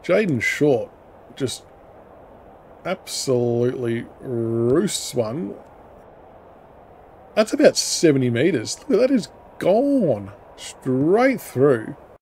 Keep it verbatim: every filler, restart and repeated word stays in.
Jayden short just absolutely roosts one. That's about seventy metres. Look, that is gone straight through.